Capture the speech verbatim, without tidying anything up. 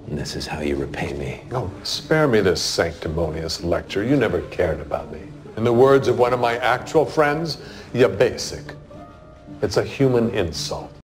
And this is how you repay me. Oh, spare me this sanctimonious lecture. You never cared about me. In the words of one of my actual friends, you're basic. It's a human insult.